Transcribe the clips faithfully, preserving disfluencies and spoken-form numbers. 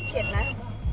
เจ็ดนะ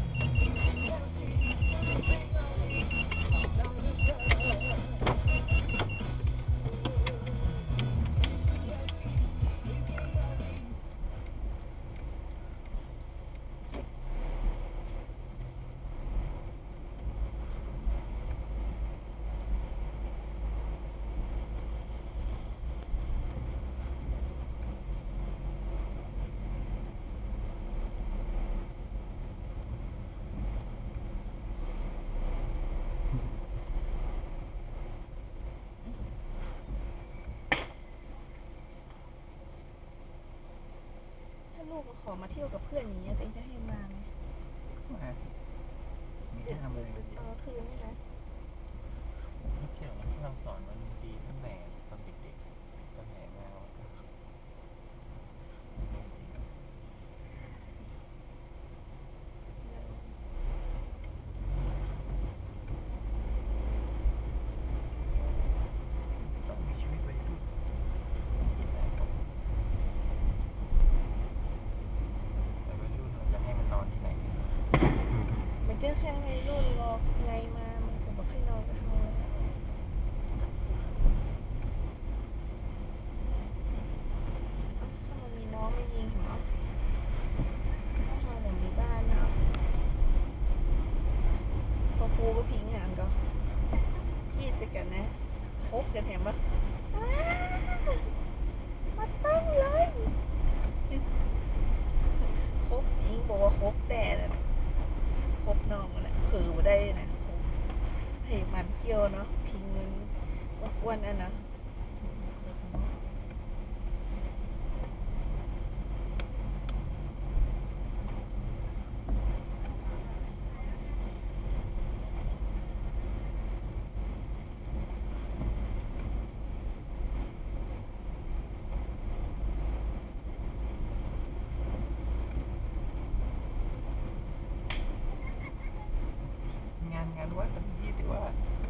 ลูกมาขอมาเที่ยวกับเพื่อนอย่างเงี้ยเองจะให้มาไหมมามีที่ทำเลยเออคืนนี่นะไม่เกี่ยวนะที่เราสอนมันดีตั้งแต่ตอนเด็กๆตั้งแต่แม่เราต้องมีชีวิตวัยรุ่นแต่วัยรุ่นเราจะให้มันนอนที่ไหนมันเจอแค่ในรุ่นรอไงมามันผมบอกให้นอนกับเขาถ้ามันมีน้องไม่ยิงเหรอถ้าเรามีบ้านเนาะพอปูก็พิงอ่ะก็ยี่สิบกันนะคบกันแถมปะมาตั้งเลยคบยิงบอกว่าคบแต่คบน้องแหละคือมาได้นะให้มันเคี่ยวเนาะพิงอ้วนๆอ่ะนะงานงานวัดตั้งยี่สิบว่า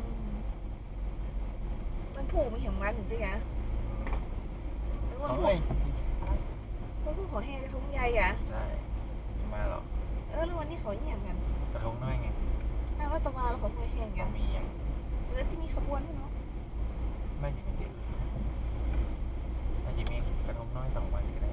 มันผูกมันเห็นมันจริงๆอะมันผูกเขาไม่มันผูกขอแห้งกระทุ้งใหญ่อะได้มาหรอเออแล้ววันนี้เขาเยี่ยมกันกระทงน้อยไงอ้าวว่าตะวันเราเขาแห้งกันมีอย่างเออที่มีขบวนด้วยเนาะไม่ยังไม่ติดอาจจะมีกระทงน้อยสองวันก็ได้